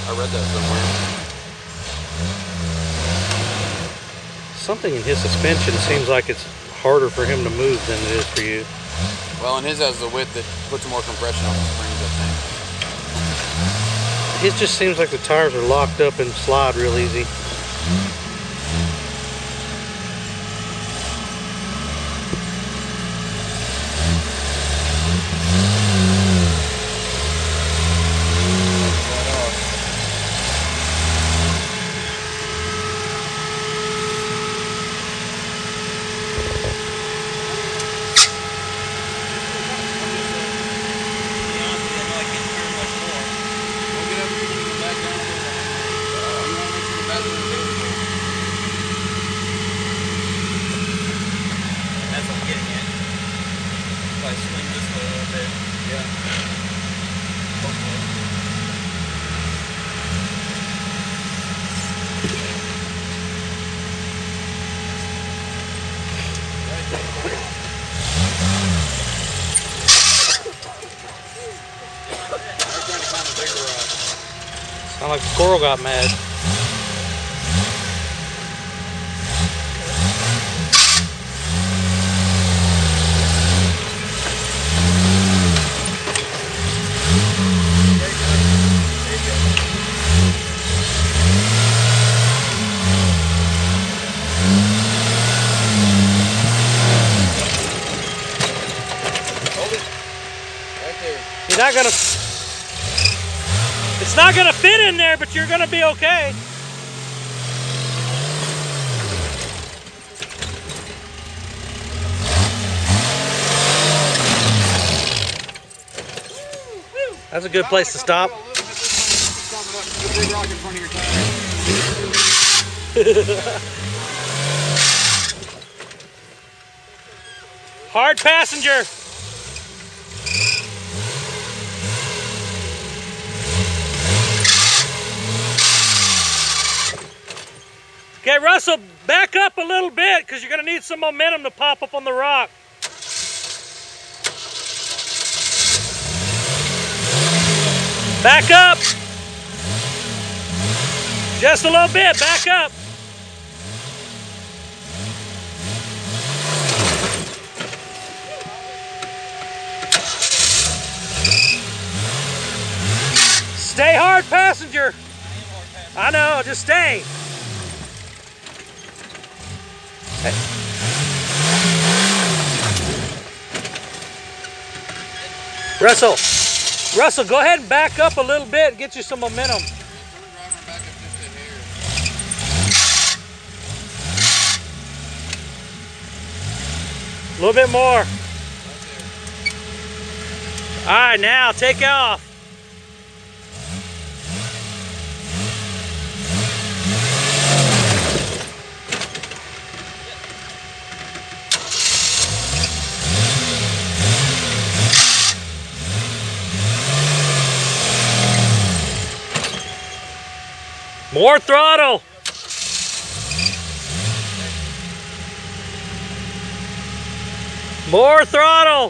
I read that somewhere. Something in his suspension seems like it's harder for him to move than it is for you. Well, and his has the width that puts more compression on the springs, I think. His just seems like the tires are locked up and slide real easy. Swing this way a little bit. Yeah. Sound like the squirrel got mad. You're not gonna, it's not gonna fit in there, but you're gonna be okay. That's a good place to stop. Hard passenger. Okay, Russell, back up a little bit because you're going to need some momentum to pop up on the rock. Back up. Just a little bit, back up. Stay hard passenger. I know, just stay. Hey. Russell, go ahead and back up a little bit and get you some momentum. A little bit more. All right, now take off. More throttle. More throttle.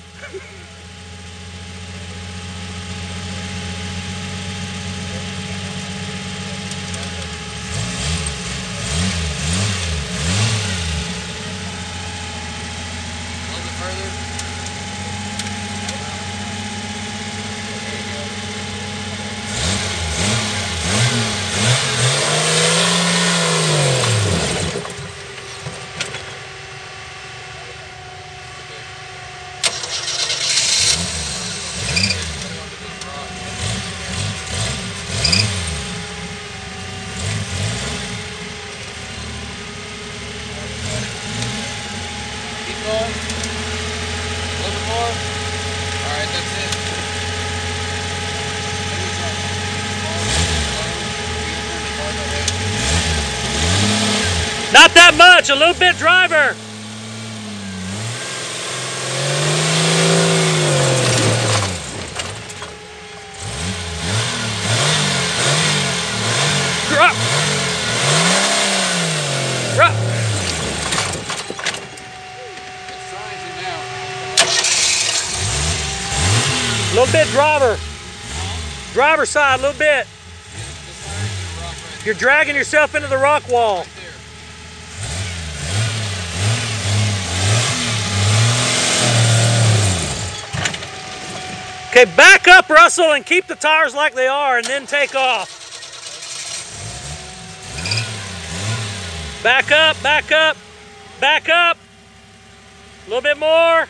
Not that much, a little bit driver. Drop. Drop. A little bit driver. Driver side, a little bit. You're dragging yourself into the rock wall. Right there. Okay, back up, Russell, and keep the tires like they are, and then take off. Back up, back up, back up. A little bit more.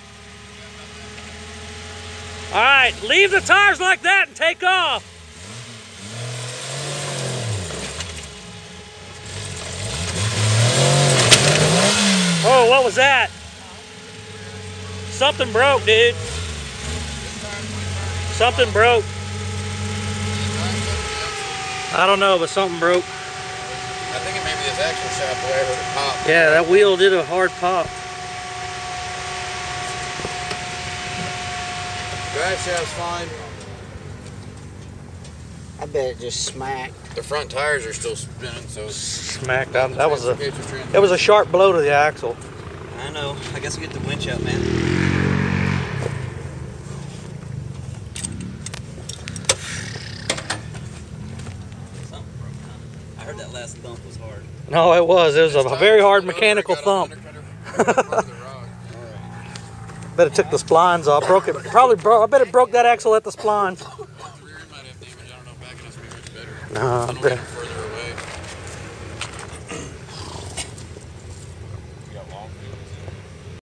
All right, leave the tires like that and take off. Oh, what was that? Something broke, dude. Something broke. I don't know, but something broke. I think it may be this axle shaft the way I heard it pop. Yeah, that wheel did a hard pop. Drive shaft's fine. I bet it just smacked. The front tires are still spinning, so Smacked out. That was it a sharp blow to the axle. I know. I guess we get the winch out, man. Something broke, huh? I heard that last thump was hard. No, it was. It was a very hard mechanical thump. Bet it took the splines off. Broke it. Probably broke. I bet it broke that axle at the splines. The rear end might have damage. I don't know. Backing us would be much better. No, I I don't bet. get